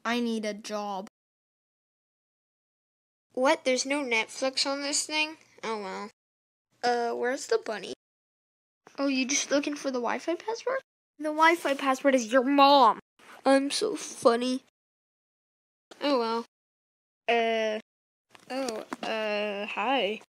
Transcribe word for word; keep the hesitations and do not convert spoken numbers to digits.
I need a job. What? There's no Netflix on this thing? Oh, well. Uh, where's the bunny? Oh, you just looking for the Wi-Fi password? The Wi-Fi password is your mom. I'm so funny. Oh, well. Uh, oh, uh, hi.